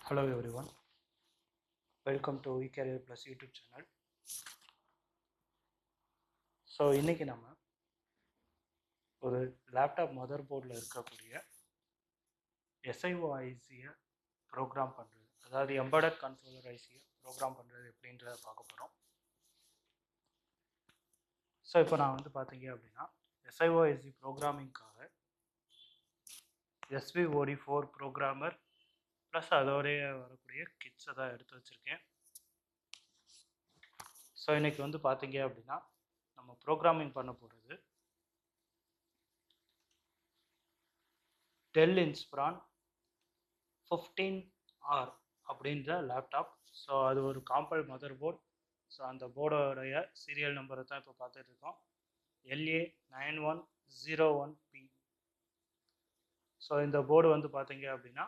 Hello everyone, welcome to eCareer Plus YouTube channel. So இன்றைக்கி நம்ம ஒரு லேப்டாப் மதர் போர்டில் இருக்கக்கூடிய SIO-IC-யை ப்ரோக்ராம் பண்ணுறது, அதாவது எம்பெடட் கண்ட்ரோலர் ஐசியை ப்ரோக்ராம் பண்ணுறது எப்படின்றத பார்க்க போகிறோம். ஸோ இப்போ நான் வந்து பார்த்தீங்க அப்படின்னா SIO-IC ப்ரோக்ராமிங்காக SVOD4 ப்ரோக்ராமர் ப்ளஸ் அதோடைய வரக்கூடிய கிட்ஸை தான் எடுத்து வச்சுருக்கேன். ஸோ இன்றைக்கி வந்து பார்த்தீங்க அப்படின்னா நம்ம ப்ரோக்ராமிங் பண்ண போகிறது டெல் இன்ஸ்பிரான் 15R அப்படின்ற லேப்டாப். ஸோ அது ஒரு காம்பல் மதர் போர்ட். ஸோ அந்த போர்டோடைய சீரியல் நம்பரை தான் இப்போ பார்த்துட்டு இருக்கோம், LA9101P. ஸோ இந்த போர்டு வந்து பார்த்தீங்க அப்படின்னா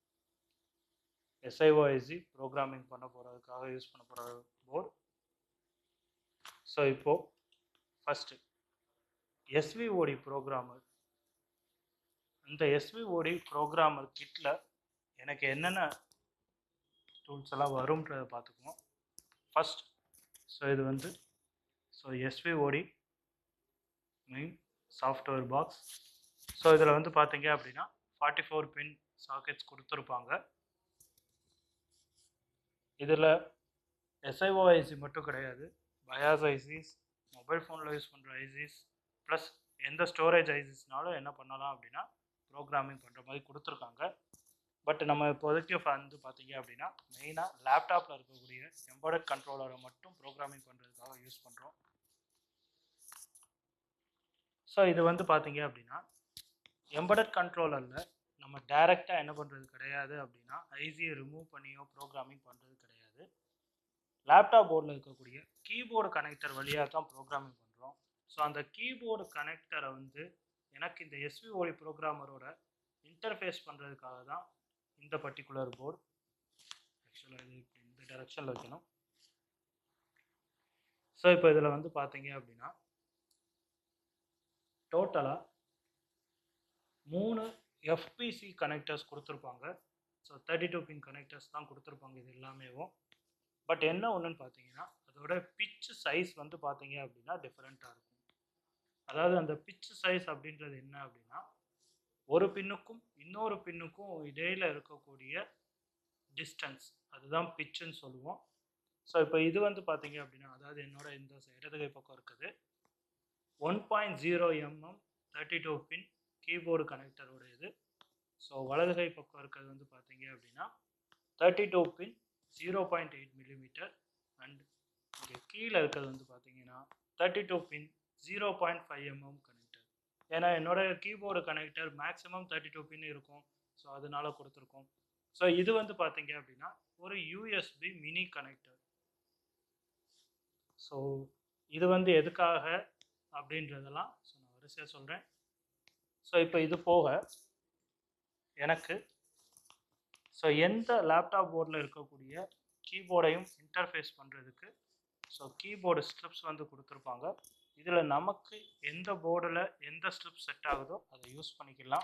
SIO-IC ப்ரோக்ராமிங் பண்ண போகிறதுக்காக யூஸ் பண்ண போகிற போர்டு. ஸோ இப்போது ஃபஸ்ட்டு SVOD ப்ரோக்ராமர், இந்த SVOD ப்ரோக்ராமர் கிட்டில் எனக்கு என்னென்ன டூல்ஸ் எல்லாம் வரும்ன்றதை பார்த்துக்குவோம் ஃபஸ்ட். ஸோ இது வந்து SVOD main software box. So இதில் வந்து பார்த்தீங்க அப்படின்னா 44 பின் சாக்கெட்ஸ் கொடுத்துருப்பாங்க. இதில் SIO-IC மட்டும் கிடையாது, பயாஸ் ஐசிஸ், மொபைல் ஃபோனில் யூஸ் பண்ணுற ஐசிஸ் ப்ளஸ் எந்த ஸ்டோரேஜ் ஐசிஸ்னாலும் என்ன பண்ணலாம் அப்படின்னா ப்ரோக்ராமிங் பண்ணுற மாதிரி கொடுத்துருக்காங்க. பட் நம்ம இப்போதைக்கு வந்து பார்த்தீங்க அப்படின்னா மெயினாக லேப்டாப்பில் இருக்கக்கூடிய எம்பெடட் கண்ட்ரோலரை மட்டும் ப்ரோக்ராமிங் பண்ணுறதுக்காக யூஸ் பண்ணுறோம். ஸோ இது வந்து பார்த்தீங்க அப்படின்னா எம்பெடட் கண்ட்ரோலரில் நம்ம டைரெக்டாக என்ன பண்ணுறது கிடையாது அப்படின்னா ஐசியை ரிமூவ் பண்ணியோ ப்ரோக்ராமிங் பண்ணுறது கிடையாது. லேப்டாப் போர்டில் இருக்கக்கூடிய கீபோர்டு கனெக்டர் வழியாக தான் ப்ரோக்ராமிங் பண்ணுறோம். ஸோ அந்த கீபோர்டு கனெக்டரை வந்து எனக்கு இந்த SVOD ப்ரோக்ராமரோட இன்டர்ஃபேஸ் பண்ணுறதுக்காக தான் இந்த பர்டிகுலர் போர்டு. ஆக்சுவலாக இது இந்த டைரெக்ஷனில் வைக்கணும். ஸோ இப்போ இதில் வந்து பார்த்தீங்க அப்படின்னா டோட்டலாக 3 FPC கனெக்டர்ஸ் கொடுத்துருப்பாங்க. ஸோ 32 பின் கனெக்டர்ஸ் தான் கொடுத்துருப்பாங்க இது எல்லாமேவும். பட் என்ன ஒன்றுன்னு பார்த்தீங்கன்னா அதோட பிட்ச் சைஸ் வந்து பார்த்தீங்க அப்படின்னா டிஃப்ரெண்ட்டாக இருக்கும். அதாவது அந்த பிட்ச் சைஸ் அப்படின்றது என்ன அப்படின்னா ஒரு பின்னுக்கும் இன்னொரு பின்னுக்கும் இடையில் இருக்கக்கூடிய டிஸ்டன்ஸ், அதுதான் பிட்சுன்னு சொல்லுவோம். ஸோ இப்போ இது வந்து பார்த்தீங்க அப்படின்னா அதாவது என்னோட இந்த இடதுகை பக்கம் இருக்குது 1.0 mm 32 பின் கீபோர்டு கனெக்டரோட இது. ஸோ வலதுகை பக்கம் இருக்கிறது வந்து பார்த்தீங்க அப்படின்னா 32 பின் 0.8 mm அண்ட் இங்கே கீழே இருக்கிறது வந்து பார்த்தீங்கன்னா 32 பின் 0.5 mm கனெக்டர். ஏன்னா என்னோட கீபோர்டு கனெக்டர் மேக்ஸிமம் 32 பின் இருக்கும், ஸோ அதனால கொடுத்துருக்கோம். ஸோ இது வந்து பார்த்தீங்க அப்படின்னா ஒரு USB மினி கனெக்டர். ஸோ இது வந்து எதுக்காக அப்படின்றதெல்லாம் நான் வரிசையாக சொல்கிறேன். ஸோ இப்போ இது போக எனக்கு எந்த லேப்டாப் போர்டில் இருக்கக்கூடிய கீபோர்டையும் இன்டர்ஃபேஸ் பண்ணுறதுக்கு கீபோர்டு ஸ்ட்ரிப்ஸ் வந்து கொடுத்துருப்பாங்க. இதில் நமக்கு எந்த போர்டில் எந்த ஸ்ட்ரிப் செட் ஆகுதோ அதை யூஸ் பண்ணிக்கலாம்.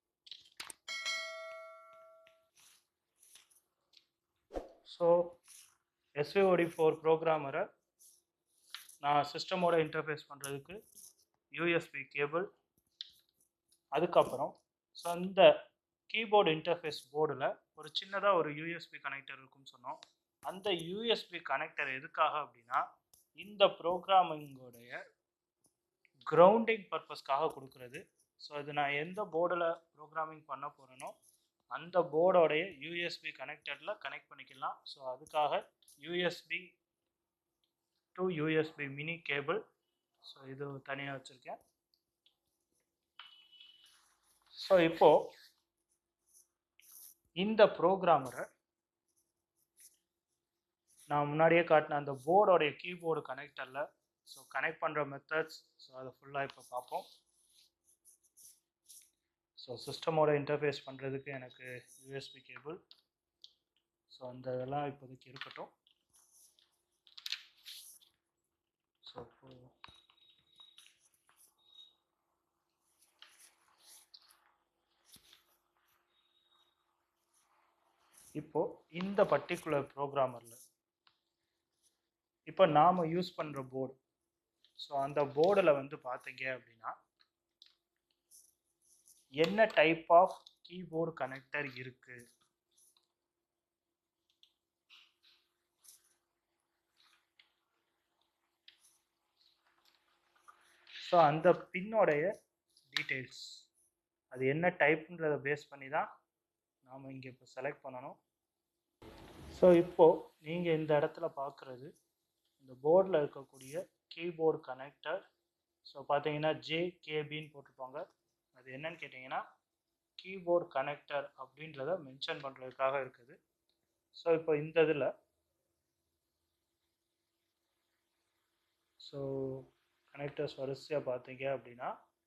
ஸோ SVOD4 ப்ரோக்ராமரை நான் சிஸ்டமோட இன்டர்ஃபேஸ் பண்ணுறதுக்கு USB கேபிள், அதுக்கப்புறம் இந்த கீபோர்டு இன்டர்ஃபேஸ் போர்டில் ஒரு சின்னதாக ஒரு USB கனெக்டர் இருக்குன்னு சொன்னோம். அந்த USB கனெக்டர் எதுக்காக அப்படின்னா இந்த ப்ரோக்ராமிங்கோடைய கிரவுண்டிங் பர்பஸ்க்காக கொடுக்குறது. ஸோ இது நான் எந்த போர்டில் ப்ரோக்ராமிங் பண்ண போகிறேனோ அந்த போர்டோடைய USB கனெக்டரில் கனெக்ட் பண்ணிக்கலாம். ஸோ அதுக்காக USB to USB mini cable, so இது தனியாக வச்சுருக்கேன். ஸோ இப்போது இந்த ப்ரோக்ராமரை நான் முன்னாடியே காட்டின அந்த போர்டோடைய கீபோர்டு கனெக்டரில் கனெக்ட் பண்ணுற மெத்தட்ஸ், அதை ஃபுல்லாக இப்போ பார்ப்போம். சிஸ்டமோட இன்டர்ஃபேஸ் பண்ணுறதுக்கு எனக்கு USB கேபிள், அந்த இதெல்லாம் இப்போதைக்கு இருக்கட்டும். இப்போது இந்த பர்டிகுலர் ப்ரோக்ராமரில் இப்போ நாம் யூஸ் பண்ணுற போர்டு, ஸோ அந்த போர்டில் வந்து பார்த்தீங்க அப்படின்னா என்ன டைப் ஆஃப் கீபோர்டு கனெக்டர் இருக்குது. ஸோ அந்த பின்னோடைய டீட்டெயில்ஸ் அது என்ன டைப்புன்றதை பேஸ் பண்ணி தான் நாம் இங்கே இப்போ செலக்ட் பண்ணணும். ஸோ இப்போது நீங்கள் இந்த இடத்துல பார்க்குறது இந்த போர்டில் இருக்கக்கூடிய கீபோர்டு கனெக்டர். ஸோ பார்த்தீங்கன்னா ஜேகேபின்னு போட்டிருப்பாங்க. அது என்னன்னு கேட்டிங்கன்னா கீபோர்டு கனெக்டர் அப்படின்றத மென்ஷன் பண்ணுறதுக்காக இருக்குது. ஸோ இப்போ இந்த இதில் ஸோ கனெக்டர்ஸ் வரிசையாக பார்த்தீங்க அப்படின்னா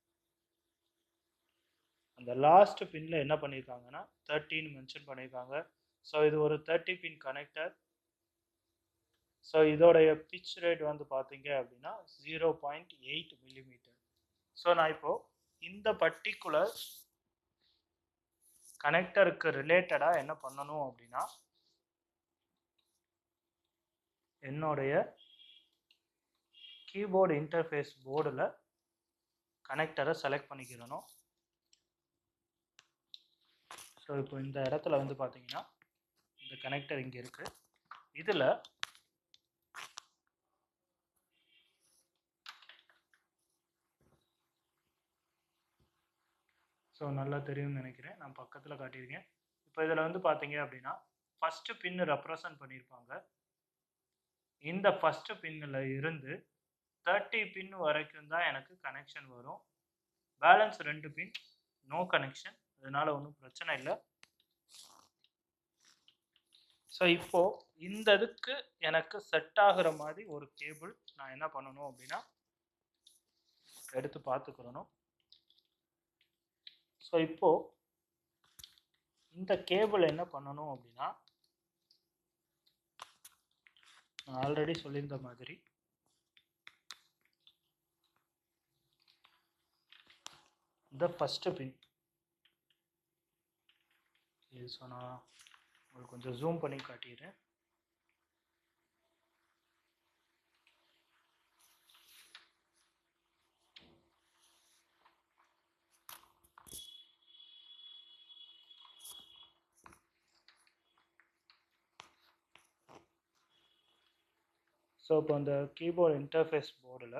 அந்த லாஸ்ட் பின்னில் என்ன பண்ணியிருக்காங்கன்னா 13 மென்ஷன் பண்ணியிருக்காங்க. ஸோ இது ஒரு 30 பின் கனெக்டர். ஸோ இதோடைய பிச் ரேட் வந்து பார்த்தீங்க அப்படின்னா 0.8 மில்லிமீட்டர். ஸோ நான் இப்போது இந்த பர்டிகுலர் கனெக்டருக்கு ரிலேட்டடாக என்ன பண்ணணும் அப்படின்னா என்னுடைய கீபோர்டு இன்டர்ஃபேஸ் போர்டில் கனெக்டரை செலக்ட் பண்ணிக்கிறணும். ஸோ இப்போ இந்த இடத்துல வந்து பார்த்தீங்கன்னா இந்த கனெக்டர் இங்கே இருக்குது. இதில் ஸோ நல்லா தெரியும்னு நினைக்கிறேன், நான் பக்கத்தில் காட்டியிருக்கேன். இப்போ இதில் வந்து பார்த்தீங்க அப்படின்னா ஃபஸ்ட்டு பின்னு ரெப்ரசன்ட் பண்ணியிருப்பாங்க. இந்த ஃபஸ்ட்டு பின்னில் இருந்து 30 பின் வரைக்கும் தான் எனக்கு கனெக்ஷன் வரும். பேலன்ஸ் 2 பின் நோ கனெக்ஷன், அதனால ஒன்றும் பிரச்சனை இல்லை. ஸோ இப்போது இந்த இதுக்கு எனக்கு செட் ஆகிற மாதிரி ஒரு கேபிள் நான் என்ன பண்ணணும் அப்படின்னா எடுத்து பார்த்துக்கிறணும். ஸோ இப்போது இந்த கேபிள் என்ன பண்ணணும் அப்படின்னா நான் ஆல்ரெடி சொல்லியிருந்த மாதிரி இந்த ஃபஸ்ட்டு பின் இது. ஸோ நான் உங்களுக்கு கொஞ்சம் ஜூம் பண்ணி காட்டிடுறேன். ஸோ இப்போ இந்த கீபோர்டு இன்டர்ஃபேஸ் போர்டில்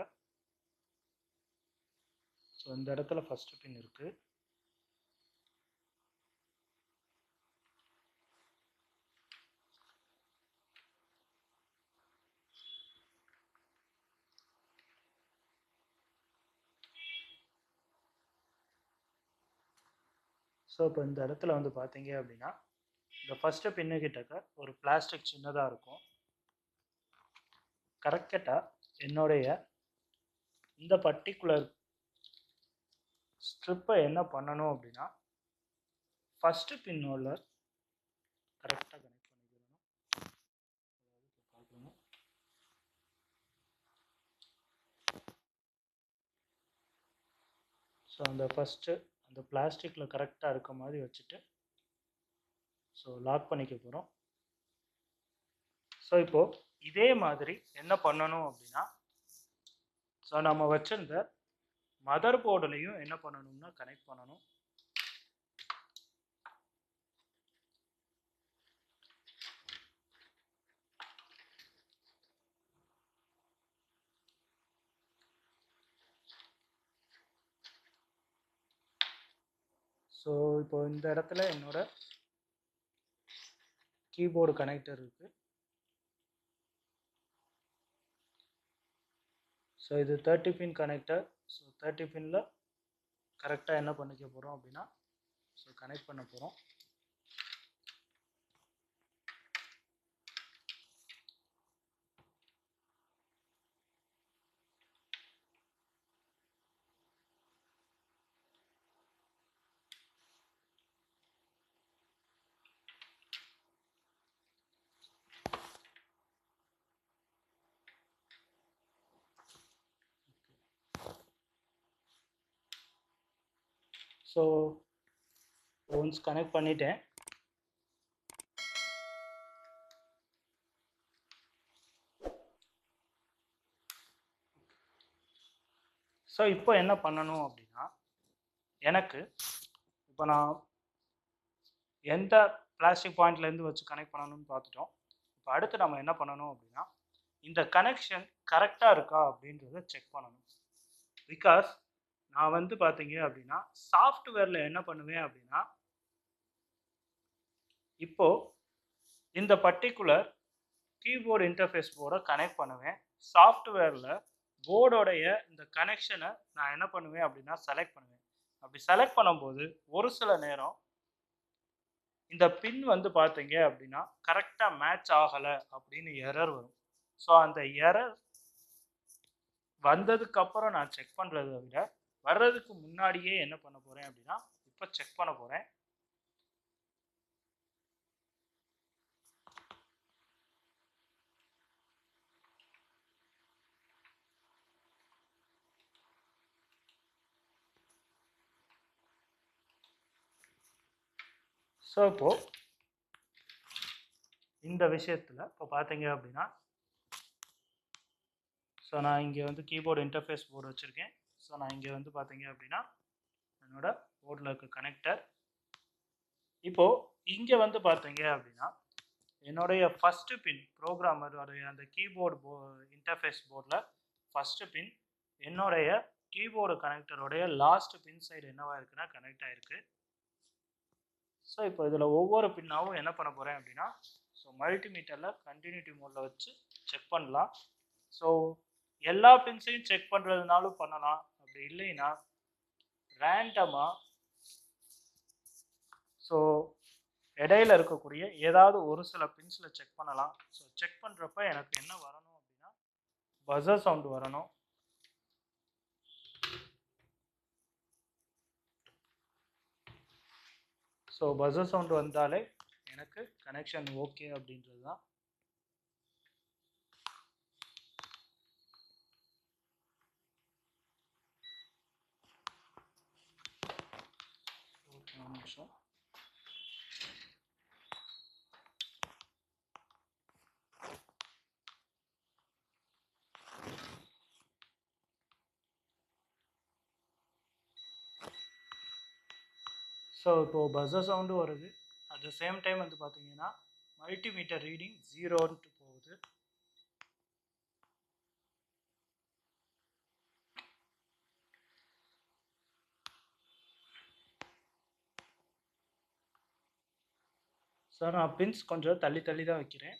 ஸோ இந்த இடத்துல ஃபஸ்ட்டு பின் இருக்குது. ஸோ இப்போ இந்த இடத்துல வந்து பார்த்தீங்க அப்படின்னா இந்த ஃபஸ்ட்டு பின்னுக்கிட்டக்க ஒரு பிளாஸ்டிக் சின்னதாக இருக்கும். கரெக்டாக என்னுடைய இந்த பர்டிகுலர் ஸ்ட்ரிப்பை என்ன பண்ணணும் அப்படின்னா ஃபஸ்ட்டு பின்னோட கரெக்டாக கனெக்ட் பண்ணிக்கணும். ஸோ அந்த ஃபஸ்ட்டு அந்த பிளாஸ்டிக்கில் கரெக்டாக இருக்க மாதிரி வச்சுட்டு ஸோ லாக் பண்ணிக்க போகிறோம். ஸோ இப்போது இதே மாதிரி என்ன பண்ணணும் அப்படின்னா ஸோ நம்ம வச்சிருந்த மதர் போர்டுலையும் என்ன பண்ணணும்னா கனெக்ட் பண்ணணும். ஸோ இப்போ இந்த இடத்துல என்னோட கீபோர்டு கனெக்டர் இருக்குது. ஸோ இது 30 பின் கனெக்டர். ஸோ 30 பின்னில் கரெக்டாக என்ன பண்ணிக்க போகிறோம் அப்படின்னா ஸோ கனெக்ட் பண்ண போகிறோம். ஸோ ஒன்ஸ் கனெக்ட் பண்ணிட்டேன். ஸோ இப்போ என்ன பண்ணணும் அப்படின்னா, எனக்கு இப்போ நான் எந்த பிளாஸ்டிக் பாயிண்ட்லேருந்து வச்சு கனெக்ட் பண்ணணும்னு பார்த்துட்டோம். இப்போ அடுத்து நம்ம என்ன பண்ணணும் அப்படின்னா, இந்த கனெக்ஷன் கரெக்டாக இருக்கா அப்படின்றத செக் பண்ணணும். பிகாஸ் நான் வந்து பார்த்தீங்க அப்படின்னா சாஃப்ட்வேரில் என்ன பண்ணுவேன் அப்படின்னா, இப்போ இந்த பர்டிகுலர் கீபோர்டு இன்டர்ஃபேஸ் போர்டை கனெக்ட் பண்ணுவேன். சாஃப்ட்வேரில் போர்டோடைய இந்த கனெக்ஷனை நான் என்ன பண்ணுவேன் அப்படின்னா செலக்ட் பண்ணுவேன். அப்படி செலக்ட் பண்ணும்போது ஒரு சில நேரம் இந்த பின் வந்து பார்த்தீங்க அப்படின்னா கரெக்டாக மேட்ச் ஆகலை அப்படின்னு எரர் வரும். ஸோ அந்த எரர் வந்ததுக்கு அப்புறம் நான் செக் பண்ணுறதை விட வர்றதுக்கு முன்னாடியே என்ன பண்ண போகிறேன் அப்படின்னா இப்போ செக் பண்ண போகிறேன். ஸோ இப்போது இந்த விஷயத்தில் இப்போ பார்த்தீங்க அப்படின்னா, ஸோ நான் இங்கே வந்து கீபோர்டு இன்டர்ஃபேஸ் போர்டு வச்சுருக்கேன். ஸோ நான் இங்கே வந்து பார்த்தீங்க அப்படின்னா என்னோட போர்டில் இருக்க கனெக்டர். இப்போது இங்கே வந்து பார்த்தீங்க அப்படின்னா என்னுடைய ஃபஸ்ட்டு பின் ப்ரோக்ராமருடைய அந்த கீபோர்டு இன்டர்ஃபேஸ் போர்டில் ஃபஸ்ட்டு பின் என்னுடைய கீபோர்டு கனெக்டருடைய லாஸ்ட் பின் சைடு என்னவா இருக்குன்னா கனெக்ட் ஆகிருக்கு. ஸோ இப்போ இதில் ஒவ்வொரு பின்னாவும் என்ன பண்ண போகிறேன் அப்படின்னா, ஸோ மல்டிமீட்டரில் கண்டினியூட்டி மோடில் வச்சு செக் பண்ணலாம். ஸோ எல்லா பின்ஸையும் செக் பண்ணுறதுனாலும் பண்ணலாம். அப்படி இல்லைன்னா ரேண்டமாக ஸோ இடையில இருக்கக்கூடிய ஏதாவது ஒரு சில பின்ஸில் செக் பண்ணலாம். ஸோ செக் பண்ணுறப்ப எனக்கு என்ன வரணும் அப்படின்னா பஸர் சவுண்டு வரணும். ஸோ பஸர் சவுண்டு வந்தாலே எனக்கு கனெக்ஷன் ஓகே அப்படின்றது தான். ஒரு நிமிஷம். ஸோ இப்போது பஸர் சவுண்டு வருது. அட் த சேம் டைம் வந்து பார்த்தீங்கன்னா மல்டிமீட்டர் ரீடிங் 0ன்ட்டு போகுது. ஸோ நான் பின்ஸ் கொஞ்சம் தள்ளி தள்ளி தான் வைக்கிறேன்.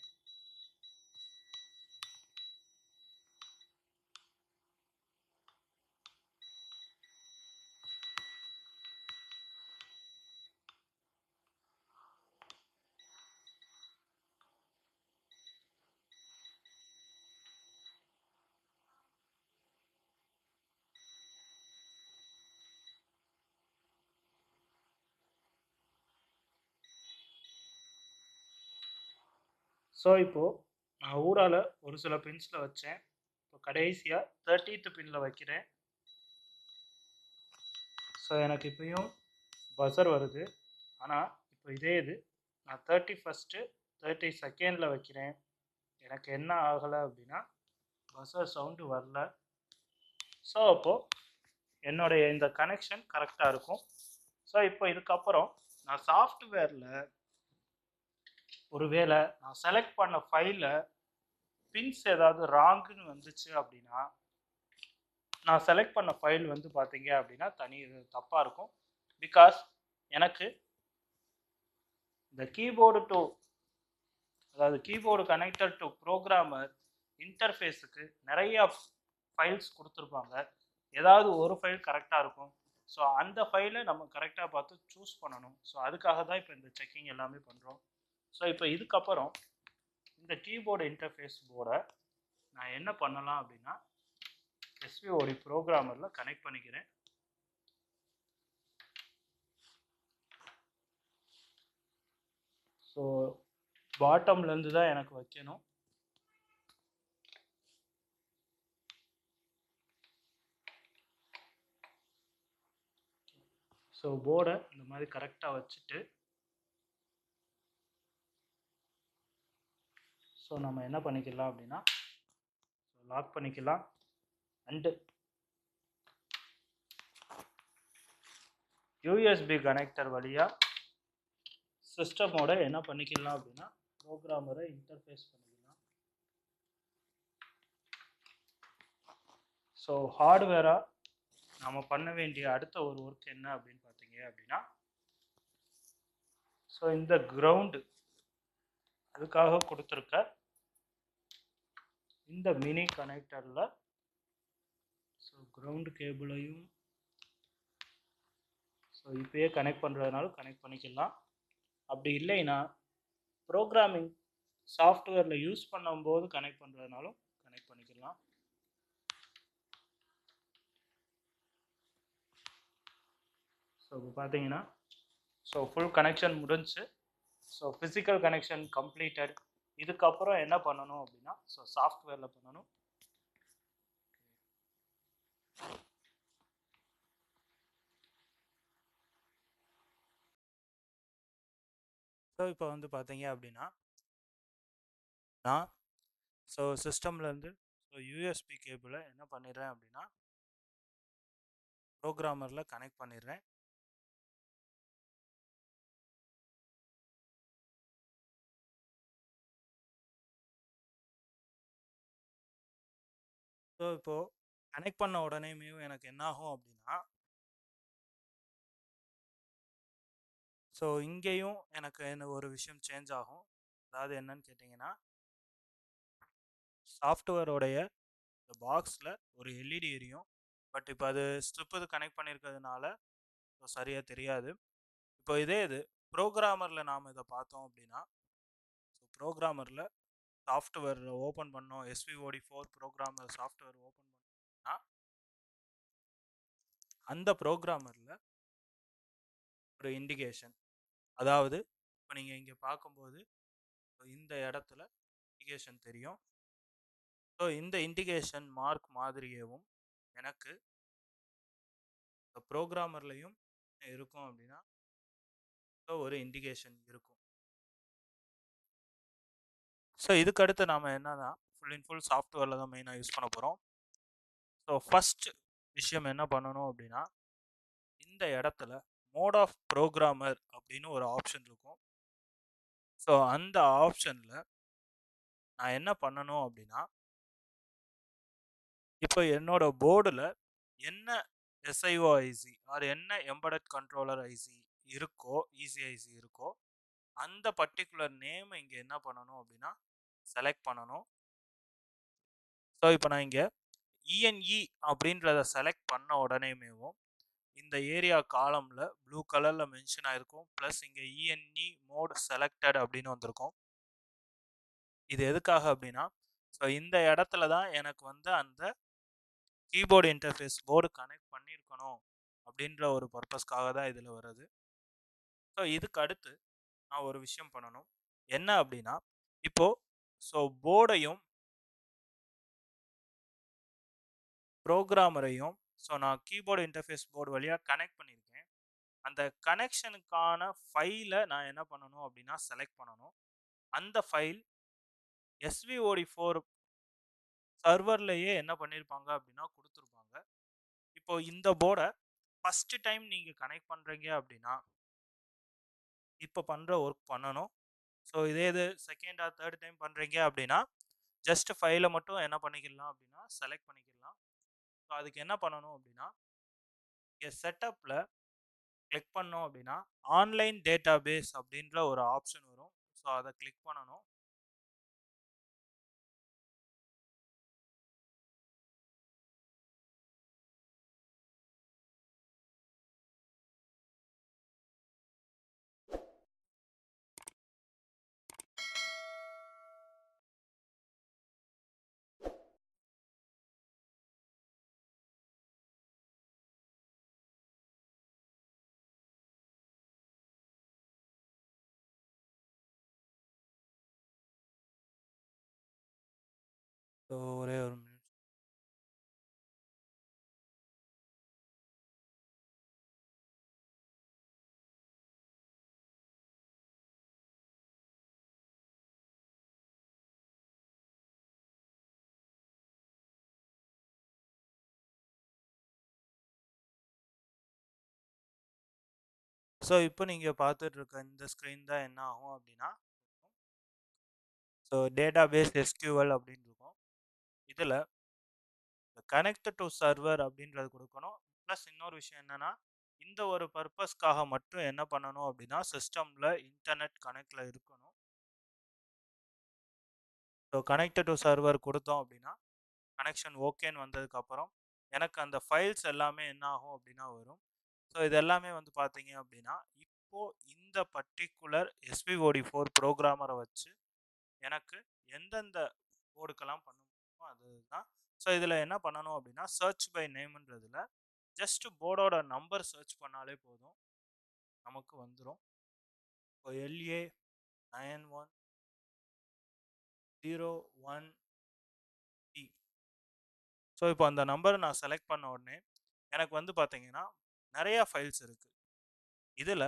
ஸோ இப்போது நான் ஊடால ஒரு சில பின்ஸில் வச்சேன். இப்போ கடைசியாக 30th பின்னில் வைக்கிறேன். ஸோ எனக்கு இப்பயும் பஸர் வருது. ஆனால் இப்போ இதே இது நான் 31st 32nd வைக்கிறேன். எனக்கு என்ன ஆகலை அப்படின்னா பஸர் சவுண்டு வரல. ஸோ அப்போது என்னுடைய இந்த கனெக்ஷன் கரெக்டாக இருக்கும். ஸோ இப்போ இதுக்கப்புறம் நான் சாஃப்ட்வேரில் ஒருவேளை நான் செலக்ட் பண்ண ஃபைலில் பின்ஸ் ஏதாவது ராங்குன்னு வந்துச்சு அப்படின்னா, நான் செலக்ட் பண்ண ஃபைல் வந்து பார்த்தீங்க அப்படின்னா தப்பாக இருக்கும். பிகாஸ் எனக்கு இந்த கீபோர்டு கனெக்டர் டு ப்ரோக்ராமர் இன்டர்ஃபேஸுக்கு நிறையா ஃபைல்ஸ் கொடுத்துருப்பாங்க. ஏதாவது ஒரு ஃபைல் கரெக்டாக இருக்கும். ஸோ அந்த ஃபைலை நம்ம கரெக்டாக பார்த்து சூஸ் பண்ணணும். ஸோ அதுக்காக தான் இப்போ இந்த செக்கிங் எல்லாமே பண்ணுறோம். ஸோ இப்போ இதுக்கப்புறம் இந்த கீபோர்டு இன்டர்ஃபேஸ் போர்டை நான் என்ன பண்ணலாம் அப்படின்னா SVOD ப்ரோக்ராமரில் கனெக்ட் பண்ணிக்கிறேன். ஸோ பாட்டம்லேருந்து தான் எனக்கு வைக்கணும். ஸோ போர்டை இந்த மாதிரி கரெக்டாக வச்சுட்டு ஸோ நம்ம என்ன பண்ணிக்கலாம் அப்படின்னா லாக் பண்ணிக்கலாம். அண்டு யூஎஸ்பி கனெக்டர் வழியாக சிஸ்டமோட என்ன பண்ணிக்கலாம் அப்படின்னா ப்ரோக்ராமரை இன்டர்ஃபேஸ் பண்ணிக்கலாம். ஸோ ஹார்ட்வேராக நம்ம பண்ண வேண்டிய அடுத்த ஒரு ஒர்க் என்ன அப்படின்னு பார்த்தீங்க அப்படின்னா, ஸோ இந்த கிரவுண்டு அதுக்காக கொடுத்துருக்க இந்த மினி கனெக்டரில் ஸோ கிரவுண்டு கேபிளையும் ஸோ இப்போயே கனெக்ட் பண்ணுறதுனாலும் கனெக்ட் பண்ணிக்கலாம். அப்படி இல்லைன்னா ப்ரோக்ராமிங் சாஃப்ட்வேரில் யூஸ் பண்ணும்போது கனெக்ட் பண்ணுறதுனாலும் கனெக்ட் பண்ணிக்கலாம். ஸோ இப்போ பார்த்தீங்கன்னா ஸோ ஃபுல் கனெக்ஷன் முடிஞ்சு. So physical connection completed. இதுக்கப்புறம் என்ன பண்ணணும் அப்படின்னா ஸோ சாஃப்ட்வேரில் பண்ணணும். ஸோ இப்போ வந்து பார்த்தீங்க அப்படின்னா நான் ஸோ சிஸ்டம்லேருந்து ஸோ யூஎஸ்பி கேபிளை என்ன பண்ணிடுறேன் அப்படின்னா ப்ரோக்ராமரில் கனெக்ட் பண்ணிடுறேன். ஸோ இப்போது கனெக்ட் பண்ண உடனேமே எனக்கு என்ன ஆகும் அப்படின்னா ஸோ இங்கேயும் எனக்கு என்ன ஒரு விஷயம் சேஞ்ச் ஆகும். அதாவது என்னன்னு கேட்டிங்கன்னா சாஃப்ட்வேரோடைய இந்த பாக்ஸில் ஒரு எல்இடி எரியும். பட் இப்போ அது ஸ்ட்ரிப்பு கனெக்ட் பண்ணியிருக்கிறதுனால ஸோ சரியாக தெரியாது. இப்போ இதே இது ப்ரோக்ராமரில் நாம் இதை பார்த்தோம் அப்படின்னா ஸோ ப்ரோக்ராமரில் சாஃப்ட்வேர் ஓப்பன் பண்ணோம். SVOD4 ப்ரோக்ராமர் சாஃப்ட்வேர் ஓப்பன் பண்ணோம்னா அந்த ப்ரோக்ராமரில் ஒரு இண்டிகேஷன், அதாவது இப்போ நீங்கள் இங்கே பார்க்கும்போது இந்த இடத்துல இண்டிகேஷன் தெரியும். ஸோ இந்த இண்டிகேஷன் மார்க் மாதிரியேவும் எனக்கு இந்த ப்ரோக்ராமர்லையும் இருக்கும் அப்படின்னா ஒரு இண்டிகேஷன் இருக்கும். ஸோ இதுக்கு அடுத்து நாம் என்னன்னா ஃபுல் அண்ட் ஃபுல் சாஃப்ட்வேரில் தான் மெயினாக யூஸ் பண்ண போகிறோம். ஸோ ஃபஸ்ட் விஷயம் என்ன பண்ணணும் அப்படின்னா இந்த இடத்துல மோட் ஆஃப் ப்ரோக்ராமர் அப்படின்னு ஒரு ஆப்ஷன் இருக்கும். ஸோ அந்த ஆப்ஷனில் நான் என்ன பண்ணணும் அப்படின்னா இப்போ என்னோட போர்டில் என்ன SIO ஐசி ஆர் என்ன எம்பெடட் கண்ட்ரோலர் ஐசி இருக்கோ, ECIC இருக்கோ, அந்த பர்டிகுலர் நேம் இங்கே என்ன பண்ணணும் அப்படின்னா செலக்ட் பண்ணணும். ஸோ இப்போ நான் இங்கே ENE அப்படின்றத செலக்ட் பண்ண உடனேமேவும் இந்த ஏரியா காலமில் ப்ளூ கலரில் மென்ஷன் ஆகிருக்கும். ப்ளஸ் இங்கே ENE மோட் செலக்டட் அப்படின்னு வந்திருக்கும். இது எதுக்காக அப்படின்னா ஸோ இந்த இடத்துல தான் எனக்கு வந்து அந்த கீபோர்டு இன்டர்ஃபேஸ் போர்டு கனெக்ட் பண்ணியிருக்கணும் அப்படின்ற ஒரு பர்பஸ்க்காக தான் இதில் வருது. ஸோ இதுக்கு அடுத்து நான் ஒரு விஷயம் பண்ணணும். என்ன அப்படின்னா இப்போது ஸோ போர்டையும் ப்ரோக்ராமரையும் ஸோ நான் கீபோர்டு இன்டர்ஃபேஸ் போர்டு வழியாக கனெக்ட் பண்ணியிருக்கேன். அந்த கனெக்ஷனுக்கான ஃபைலை நான் என்ன பண்ணணும் அப்படின்னா செலக்ட் பண்ணணும். அந்த ஃபைல் SVOD4 சர்வர்லேயே என்ன பண்ணியிருப்பாங்க அப்படின்னா கொடுத்துருப்பாங்க. இப்போ இந்த போர்டை ஃபஸ்ட்டு டைம் நீங்கள் கனெக்ட் பண்ணுறீங்க அப்படின்னா இப்போ பண்ணுற ஒர்க் பண்ணணும். ஸோ இதே இது செகண்ட் ஆர் தேர்ட் டைம் பண்ணுறீங்க அப்படின்னா ஜஸ்ட் ஃபைலை மட்டும் என்ன பண்ணிக்கலாம் அப்படின்னா செலக்ட் பண்ணிக்கலாம். ஸோ அதுக்கு என்ன பண்ணணும் அப்படின்னா இங்கே செட்டப்பில் கிளிக் பண்ணோம் அப்படின்னா ஆன்லைன் டேட்டாபேஸ் அப்படின்ற ஒரு ஆப்ஷன் வரும். ஸோ அதை கிளிக் பண்ணணும். ஸோ இப்போ நீங்கள் பார்த்துட்டு இருக்க இந்த ஸ்க்ரீன் தான் என்ன ஆகும் அப்படின்னா, ஸோ டேட்டாபேஸ் SQL அப்படின்னு இருக்கும். இதில் கனெக்ட் டு சர்வர் அப்படின்றது கொடுக்கணும். ப்ளஸ் இன்னொரு விஷயம் என்னன்னா, இந்த ஒரு பர்பஸ்க்காக மட்டும் என்ன பண்ணணும் அப்படின்னா, சிஸ்டமில் இன்டர்நெட் கனெக்டில் இருக்கணும். ஸோ கனெக்ட் டு சர்வர் கொடுத்தோம் அப்படின்னா, கனெக்ஷன் ஓகேன்னு வந்ததுக்கப்புறம் எனக்கு அந்த ஃபைல்ஸ் எல்லாமே என்ன ஆகும் அப்படின்னா வரும். ஸோ இது எல்லாமே வந்து பார்த்தீங்க அப்படின்னா, இப்போது இந்த பர்டிகுலர் SVOD4 ப்ரோக்ராமரை வச்சு எனக்கு எந்தெந்த கோடுக்கெல்லாம் பண்ணணுமோ அதுதான். ஸோ இதில் என்ன பண்ணணும் அப்படின்னா, சர்ச் பை நேம்ன்றதுல ஜஸ்ட் போர்டோட நம்பர் சர்ச் பண்ணாலே போதும், நமக்கு வந்துடும். இப்போ LA9101T. ஸோ இப்போ அந்த நம்பரை நான் செலக்ட் பண்ண உடனே எனக்கு வந்து பார்த்தீங்கன்னா நிறையா ஃபைல்ஸ் இருக்குது. இதில்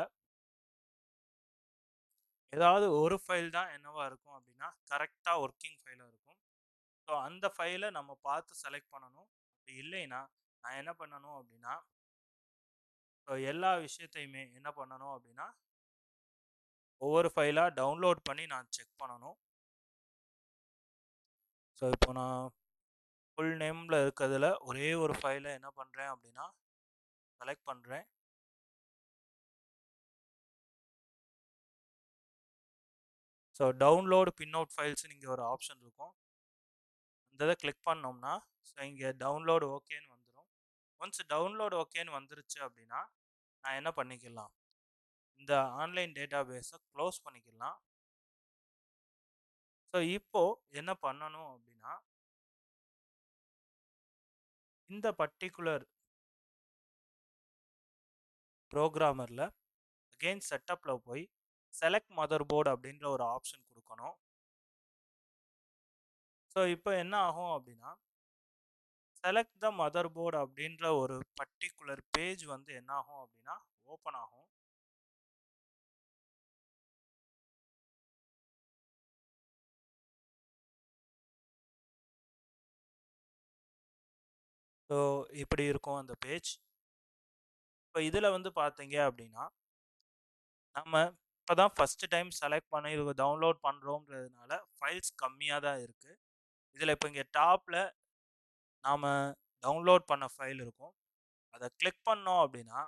ஏதாவது ஒரு ஃபைல் தான் என்னவா இருக்கும் அப்படின்னா கரெக்டாக ஒர்க்கிங் ஃபைலாக இருக்கும். ஸோ அந்த ஃபைலை நம்ம பார்த்து செலக்ட் பண்ணணும். அப்படி இல்லைன்னா நான் என்ன பண்ணணும் அப்படின்னா, ஸோ எல்லா விஷயத்தையுமே என்ன பண்ணணும் அப்படின்னா ஒவ்வொரு ஃபைலாக டவுன்லோட் பண்ணி நான் செக் பண்ணணும். ஸோ இப்போ நான் ஃபுல் நேமில் இருக்கிறதுல ஒரே ஒரு ஃபைலை என்ன பண்ணுறேன் அப்படின்னா செலக்ட் பண்ணுறேன். So download pin out files இங்கே ஒரு ஆப்ஷன் இருக்கும். அந்த இதை கிளிக் பண்ணோம்னா ஸோ இங்கே டவுன்லோடு ஓகேன்னு வந்துடும். ஒன்ஸ் டவுன்லோடு ஓகேன்னு வந்துருச்சு அப்படின்னா நான் என்ன பண்ணிக்கலாம், இந்த ஆன்லைன் டேட்டா பேஸை க்ளோஸ் பண்ணிக்கலாம். ஸோ இப்போது என்ன பண்ணணும் அப்படின்னா, இந்த பர்டிகுலர் ப்ரோக்ராமரில் அகெயின் செட்டப்பில் போய் செலக்ட் மதர் போர்டு அப்படின்ற ஒரு ஆப்ஷன் கொடுக்கணும். ஸோ இப்போ என்ன ஆகும் அப்படின்னா, செலக்ட் த மதர் போர்டு அப்படின்ற ஒரு பர்டிகுலர் பேஜ் வந்து என்ன ஆகும் அப்படின்னா ஓப்பன் ஆகும். ஸோ இப்படி இருக்கும் அந்த பேஜ். இப்போ இதில் வந்து பார்த்தீங்க அப்படின்னா, நம்ம இப்போ தான் ஃபஸ்ட்டு டைம் செலக்ட் பண்ணி இது டவுன்லோட் பண்ணுறோன்றதுனால ஃபைல்ஸ் கம்மியாக தான் இருக்குது. இதில் இப்போ இங்கே டாப்பில் நாம் டவுன்லோட் பண்ண ஃபைல் இருக்கும். அதை கிளிக் பண்ணோம் அப்படின்னா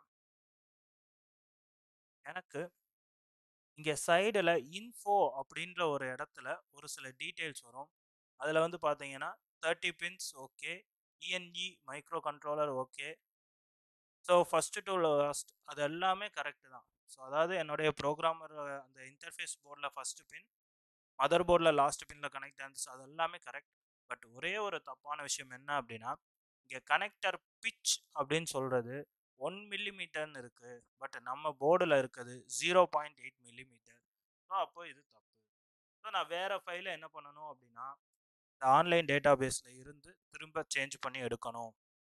எனக்கு இங்கே சைடில் இன்ஃபோ அப்படின்ற ஒரு இடத்துல ஒரு சில டீட்டெயில்ஸ் வரும். அதில் வந்து பார்த்தீங்கன்னா 30 pins okay, ENE micro controller okay. So first to last அது எல்லாமே கரெக்டு தான். ஸோ அதாவது என்னுடைய ப்ரோக்ராமர் அந்த இன்டர்ஃபேஸ் போர்டில் ஃபஸ்ட்டு பின், மதர் போர்டில் லாஸ்ட் பின்னில் கனெக்ட் ஆயிருந்துச்சு, அது எல்லாமே கரெக்ட். பட் ஒரே ஒரு தப்பான விஷயம் என்ன அப்படின்னா, இங்கே கனெக்டர் பிச் அப்படின்னு சொல்கிறது 1 மில்லிமீட்டர்னு இருக்குது. பட் நம்ம போர்டில் இருக்குது 0.8 மில்லிமீட்டர். ஸோ அப்போ இது தப்பு. ஸோ நான் வேறு ஃபைலை என்ன பண்ணணும் அப்படின்னா, இந்த ஆன்லைன் டேட்டா பேஸில் இருந்து திரும்ப சேஞ்ச் பண்ணி எடுக்கணும்.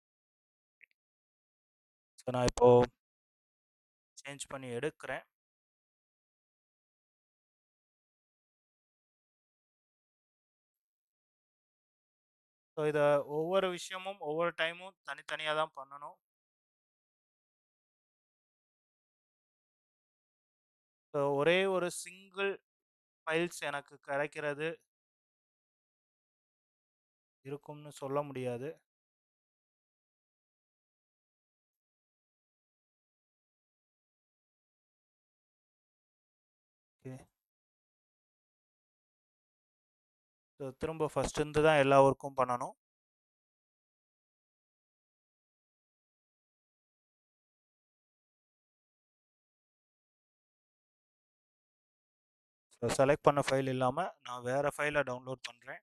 ஸோ நான் இப்போது சேஞ்ச் பண்ணி எடுக்கிறேன். ஸோ இதை ஒவ்வொரு விஷயமும் ஒவ்வொரு டைமும் தனித்தனியாக தான் பண்ணணும். ஸோ ஒரே ஒரு சிங்கிள் ஃபைல்ஸ் எனக்கு கிடைக்கிறது இருக்கும்னு சொல்ல முடியாது. ஓகே, ஸோ திரும்ப ஃபஸ்ட்டு தான் எல்லா ஒர்க்கும் பண்ணணும். ஸோ செலக்ட் பண்ண ஃபைல் இல்லாமல் நான் வேறு ஃபைலை டவுன்லோட் பண்ணுறேன்.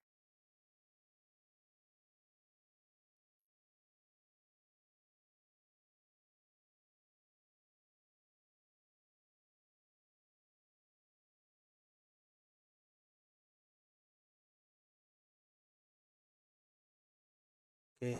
ஓகே,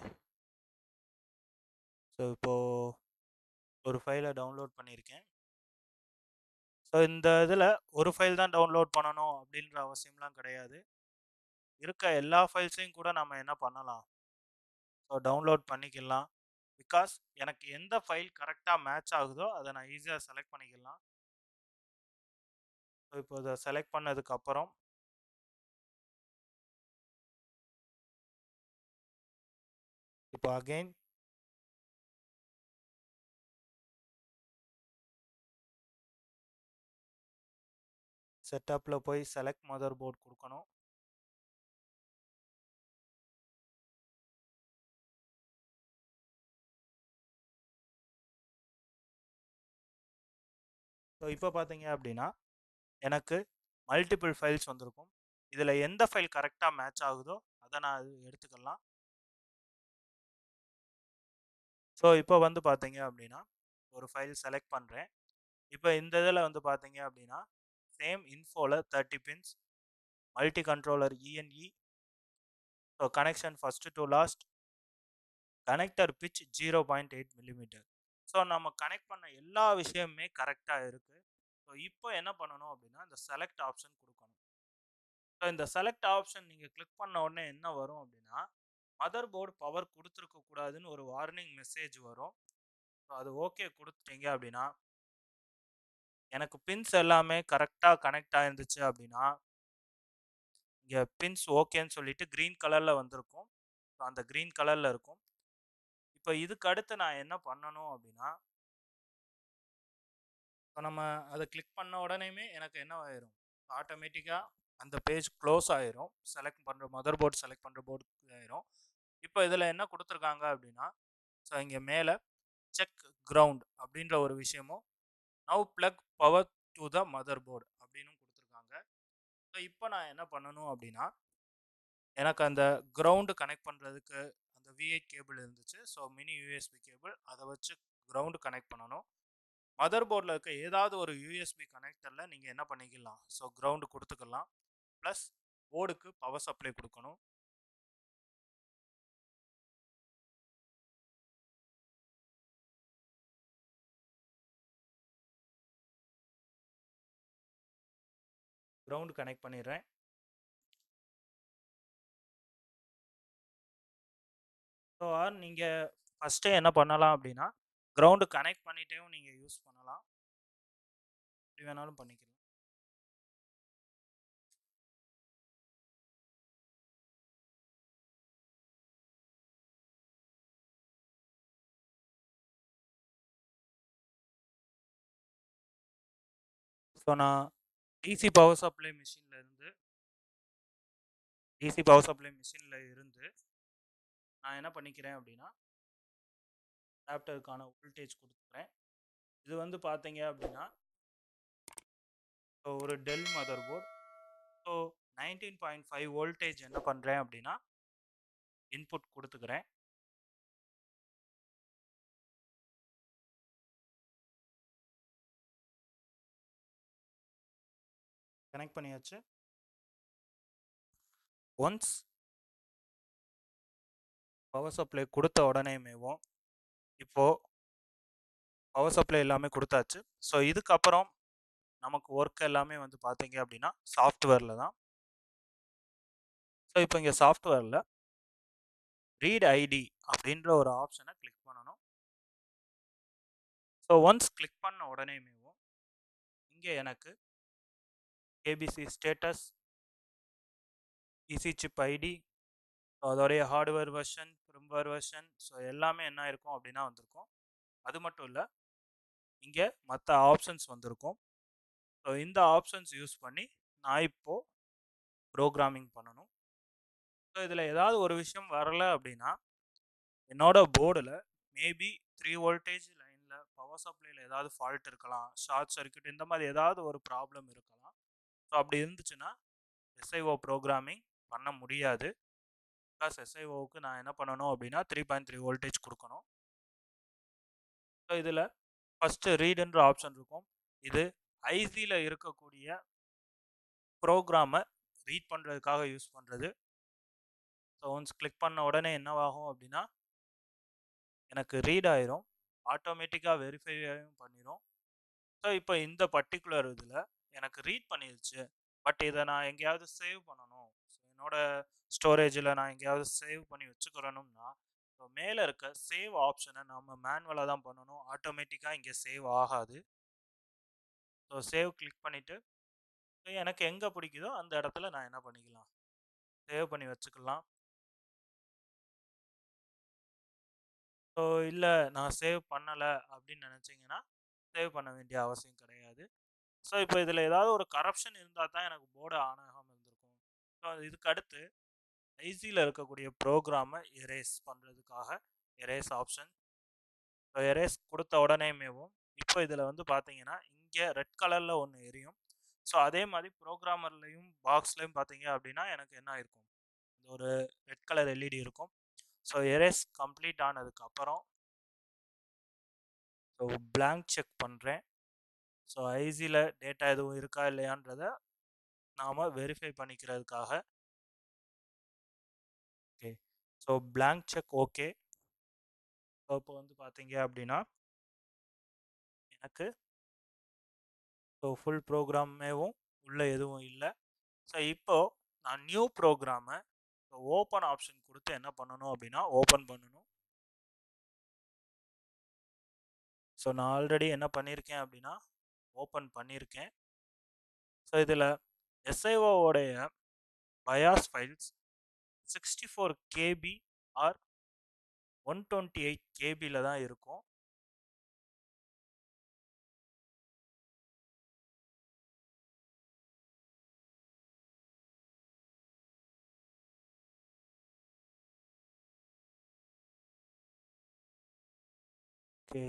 ஸோ இப்போது ஒரு ஃபைலை டவுன்லோட் பண்ணியிருக்கேன். ஸோ இந்த இதில் ஒரு ஃபைல் தான் டவுன்லோட் பண்ணணும் அப்படின்ற அவசியம்லாம் கிடையாது. இருக்க எல்லா ஃபைல்ஸையும் கூட நம்ம என்ன பண்ணலாம், ஸோ டவுன்லோட் பண்ணிக்கலாம். பிகாஸ் எனக்கு எந்த ஃபைல் கரெக்டாக மேட்ச் ஆகுதோ அதை நான் ஈஸியாக செலக்ட் பண்ணிக்கலாம். ஸோ இப்போ இதை செலக்ட் பண்ணதுக்கு அப்புறம் இப்போ அகைன் செட்டப்பில் போய் செலக்ட் மதர் போர்டு கொடுக்கணும். ஸோ இப்போ பார்த்தீங்க அப்படின்னா எனக்கு மல்டிபிள் ஃபைல்ஸ் வந்திருக்கும். இதில் எந்த ஃபைல் கரெக்டாக மேட்ச் ஆகுதோ அதை நான் எடுத்துக்கலாம். ஸோ இப்போ வந்து பார்த்தீங்க அப்படின்னா ஒரு ஃபைல் செலக்ட் பண்ணுறேன். இப்போ இந்த இதில் வந்து பார்த்தீங்க அப்படின்னா சேம் இன்ஃபோவில் 30 pins multi controller ENE. So connection first to last, connector pitch 0.8 millimetre. So நம்ம கனெக்ட் பண்ண எல்லா விஷயமுமே கரெக்டாக இருக்குது. ஸோ இப்போ என்ன பண்ணணும் அப்படின்னா இந்த செலக்ட் ஆப்ஷன் கொடுக்கணும். ஸோ இந்த செலக்ட் ஆப்ஷன் நீங்கள் கிளிக் பண்ண உடனே என்ன வரும் அப்படின்னா மதர் போர்டு பவர் கொடுத்துருக்க கூடாதுன்னு ஒரு வார்னிங் மெசேஜ் வரும். ஸோ அது ஓகே கொடுத்துட்டீங்க அப்படின்னா எனக்கு பின்ஸ் எல்லாமே கரெக்டாக கனெக்ட் ஆயிருந்துச்சு அப்படின்னா இங்கே பின்ஸ் ஓகேன்னு சொல்லிட்டு க்ரீன் கலரில் வந்திருக்கும். ஸோ அந்த க்ரீன் கலரில் இருக்கும். இப்போ இதுக்கு அடுத்து நான் என்ன பண்ணணும் அப்படின்னா இப்போ நம்ம அதை கிளிக் பண்ண உடனேயுமே எனக்கு என்ன ஆயிரும், ஆட்டோமேட்டிக்காக அந்த பேஜ் க்ளோஸ் ஆயிரும். செலக்ட் பண்ணுற மதர் போர்டு செலக்ட் பண்ணுற போர்டு ஆயிரும். இப்போ இதில் என்ன கொடுத்துருக்காங்க அப்படின்னா ஸோ இங்கே மேலே செக் கிரவுண்ட் அப்படின்ற ஒரு விஷயமும் now plug power to the mother board அப்படின்னு கொடுத்துருக்காங்க. ஸோ இப்போ நான் என்ன பண்ணணும் அப்படின்னா எனக்கு அந்த கிரவுண்டு கனெக்ட் பண்ணுறதுக்கு அந்த V8 கேபிள் இருந்துச்சு. ஸோ மினி யூஎஸ்பி கேபிள் அதை வச்சு கிரவுண்டு கனெக்ட் பண்ணணும். மதர் போர்டில் இருக்க ஏதாவது ஒரு யூஎஸ்பி கனெக்டரில் நீங்கள் என்ன பண்ணிக்கலாம், ஸோ கிரவுண்டு கொடுத்துக்கலாம். ப்ளஸ் போர்டுக்கு பவர் சப்ளை கொடுக்கணும். கிரவுண்டு கனெக்ட் பண்ணிடுறேன். ஸோ நீங்கள் ஃபஸ்ட்டே என்ன பண்ணலாம் அப்படின்னா கிரவுண்டு கனெக்ட் பண்ணிட்டேவும் நீங்கள் யூஸ் பண்ணலாம், எப்படி வேணாலும் பண்ணிக்கலாம். ஸோ நான் டிசி பவர் சப்ளை மிஷினில் இருந்து நான் என்ன பண்ணிக்கிறேன் அப்படின்னா லேப்டாப்புக்கான வோல்டேஜ் கொடுத்துக்கிறேன். இது வந்து பார்த்தீங்க அப்படின்னா ஒரு Dell mother board. So 19.5 voltage என்ன பண்ணுறேன் அப்படின்னா இன்புட் கொடுத்துக்கிறேன். கனெக்ட் பண்ணியாச்சு. ஒன்ஸ் பவர் சப்ளை கொடுத்த உடனேமேவும் இப்போது பவர் சப்ளை எல்லாமே கொடுத்தாச்சு. ஸோ இதுக்கப்புறம் நமக்கு ஒர்க் எல்லாமே வந்து பார்த்தீங்க அப்படின்னா சாஃப்ட்வேரில் தான். ஸோ இப்போ இங்கே சாஃப்ட்வேரில் ரீட் ஐடி அப்படின்ற ஒரு ஆப்ஷனை கிளிக் பண்ணணும். ஸோ ஒன்ஸ் கிளிக் பண்ண உடனேமேவும் இங்கே எனக்கு A B C status, EC chip ID, so அதோடைய hardware version, firmware version, so எல்லாமே என்ன இருக்கும் அப்படின்னா வந்திருக்கும். அது மட்டும் இல்லை இங்கே மற்ற ஆப்ஷன்ஸ் வந்திருக்கும். ஸோ இந்த ஆப்ஷன்ஸ் யூஸ் பண்ணி நான் இப்போது ப்ரோக்ராமிங் பண்ணணும். ஸோ இதில் ஏதாவது ஒரு விஷயம் வரலை அப்படின்னா என்னோட போர்டில் மேபி 3 வோல்டேஜ் லைனில் பவர் சப்ளையில் ஏதாவது ஃபால்ட் இருக்கலாம், ஷார்ட் சர்க்யூட், இந்த மாதிரி ஏதாவது ஒரு ப்ராப்ளம் இருக்கலாம். ஸோ அப்படி இருந்துச்சுன்னா எஸ்ஐஓ ப்ரோக்ராமிங் பண்ண முடியாது. பிகாஸ் எஸ்ஐஓவுக்கு நான் என்ன பண்ணணும் அப்படின்னா 3.3 வோல்டேஜ் கொடுக்கணும். ஸோ இதில் ஃபஸ்ட்டு ரீடுன்ற ஆப்ஷன் இருக்கும். இது ஐசியில் இருக்கக்கூடிய ப்ரோக்ராமை ரீட் பண்ணுறதுக்காக யூஸ் பண்ணுறது. ஸோ ஒன்ஸ் கிளிக் பண்ண உடனே என்னவாகும் அப்படின்னா எனக்கு ரீட் ஆயிரும், ஆட்டோமேட்டிக்காக வெரிஃபையும் பண்ணிடும். ஸோ இப்போ இந்த பர்டிகுலர் இதில் எனக்கு ரீட் பண்ணிடுச்சு. பட் இதை நான் எங்கேயாவது சேவ் பண்ணணும், ஸோ என்னோட ஸ்டோரேஜில் நான் எங்கேயாவது சேவ் பண்ணி வச்சுக்கிறணும்னா ஸோ மேலே இருக்க சேவ் ஆப்ஷனை நம்ம மேனுவலாக தான் பண்ணணும், ஆட்டோமேட்டிக்காக இங்கே சேவ் ஆகாது. ஸோ சேவ் கிளிக் பண்ணிவிட்டு எனக்கு எங்கே பிடிக்குதோ அந்த இடத்துல நான் என்ன பண்ணிக்கலாம், சேவ் பண்ணி வச்சுக்கலாம். ஸோ இல்லை நான் சேவ் பண்ணலை அப்படின்னு நினச்சிங்கன்னா சேவ் பண்ண வேண்டிய அவசியம் கிடையாது. ஸோ இப்போ இதில் ஏதாவது ஒரு கரப்ஷன் இருந்தால் தான் எனக்கு போர்டு ஆன் ஆகாமல் இருந்திருக்கும். ஸோ இதுக்கு அடுத்து ஐசியில் இருக்கக்கூடிய ப்ரோக்ராமை எரேஸ் பண்ணுறதுக்காக எரேஸ் ஆப்ஷன். ஸோ எரேஸ் கொடுத்த உடனேமேவும் இப்போ இதில் வந்து பார்த்தீங்கன்னா இங்கே ரெட் கலரில் ஒன்று எரியும். ஸோ அதே மாதிரி ப்ரோக்ராமர்லையும் பாக்ஸ்லையும் பார்த்தீங்க அப்படின்னா எனக்கு என்ன இருக்கும், இந்த ஒரு ரெட் கலர் எல்இடி இருக்கும். ஸோ எரேஸ் கம்ப்ளீட் ஆனதுக்கப்புறம் ஸோ பிளாங்க் செக் பண்ணுறேன். ஸோ ஐசியில் டேட்டா எதுவும் இருக்கா இல்லையான்றதை நாம் வெரிஃபை பண்ணிக்கிறதுக்காக. Okay, so blank check okay. So இப்போ வந்து பார்த்தீங்க அப்படின்னா எனக்கு ஸோ ஃபுல் ப்ரோக்ராமேவும் உள்ளே எதுவும் இல்லை. ஸோ இப்போது நான் நியூ ப்ரோக்ராமை ஓப்பன் ஆப்ஷன் கொடுத்து என்ன பண்ணணும் அப்படின்னா ஓப்பன் பண்ணணும். ஸோ நான் ஆல்ரெடி என்ன பண்ணியிருக்கேன் அப்படின்னா ஓப்பன் பண்ணியிருக்கேன். ஸோ இதில் எஸ்ஐஓடைய பயாஸ் ஃபைல்ஸ் 64 KB ஆர் 128 KBயில் தான் இருக்கும். ஓகே,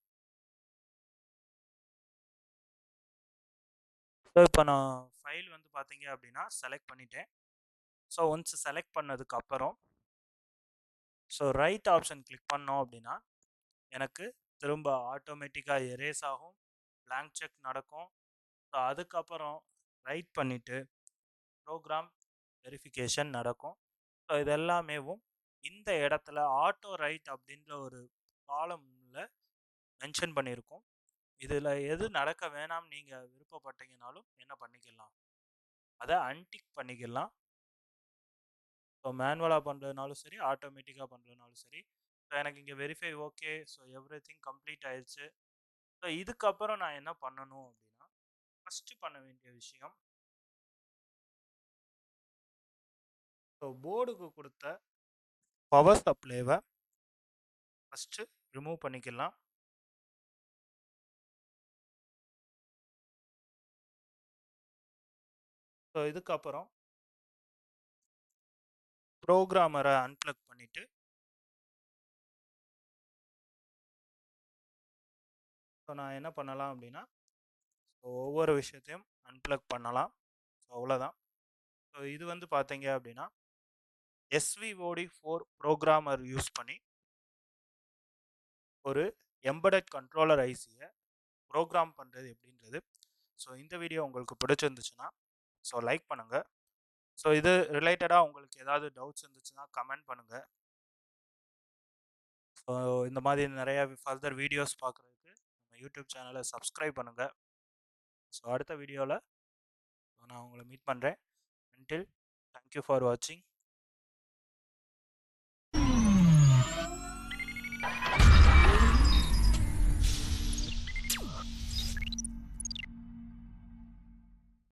ஸோ இப்போ நான் ஃபைல் வந்து பார்த்தீங்க அப்படின்னா செலக்ட் பண்ணிட்டேன். ஸோ ஒன்ஸ் செலக்ட் பண்ணதுக்கப்புறம் ஸோ ரைட் ஆப்ஷன் கிளிக் பண்ணோம் அப்படின்னா எனக்கு திரும்ப ஆட்டோமேட்டிக்காக எரேஸ் ஆகும், பிளாங்க் செக் நடக்கும். ஸோ அதுக்கப்புறம் ரைட் பண்ணிவிட்டு ப்ரோக்ராம் வெரிஃபிகேஷன் நடக்கும். ஸோ இதெல்லாமேவும் இந்த இடத்துல ஆட்டோ ரைட் அப்படின்ற ஒரு காலமில் மென்ஷன் பண்ணியிருக்கோம். இதில் எது நடக்க வேணாம்னு நீங்கள் விருப்பப்பட்டீங்கனாலும் என்ன பண்ணிக்கலாம், அதை அன்டிக் பண்ணிக்கலாம். ஸோ மேனுவலாக பண்ணுறதுனாலும் சரி, ஆட்டோமேட்டிக்காக பண்ணுறதுனாலும் சரி. ஸோ எனக்கு இங்கே verify okay. So everything complete ஆயிடுச்சு. ஸோ இதுக்கப்புறம் நான் என்ன பண்ணணும் அப்படின்னா ஃபஸ்ட்டு பண்ண வேண்டிய விஷயம், ஸோ போர்டுக்கு கொடுத்த பவர் சப்ளைவை ஃபஸ்ட்டு ரிமூவ் பண்ணிக்கலாம். ஸோ இதுக்கப்புறம் ப்ரோக்ராமரை அன்பிளக் பண்ணிவிட்டு ஸோ நான் என்ன பண்ணலாம் அப்படின்னா ஸோ ஒவ்வொரு விஷயத்தையும் அன்பிளக் பண்ணலாம். ஸோ அவ்வளோதான். ஸோ இது வந்து பார்த்தீங்க அப்படின்னா SVOD4 ப்ரோக்ராமர் யூஸ் பண்ணி ஒரு எம்படட் கண்ட்ரோலர் ஐசியை ப்ரோக்ராம் பண்ணுறது எப்படின்றது. ஸோ இந்த வீடியோ உங்களுக்கு பிடிச்சிருந்துச்சுன்னா ஸோ லைக் பண்ணுங்கள். ஸோ இது ரிலேட்டடாக உங்களுக்கு ஏதாவது டவுட்ஸ் இருந்துச்சுன்னா கமெண்ட் பண்ணுங்கள். ஸோ இந்த மாதிரி நிறையா ஃபர்தர் வீடியோஸ் பார்க்குறதுக்கு நம்ம யூடியூப் சேனலை சப்ஸ்கிரைப் பண்ணுங்கள். ஸோ அடுத்த வீடியோவில் நான் உங்களை மீட் பண்ணுறேன். அன்டில், தேங்க்யூ ஃபார் வாட்சிங்.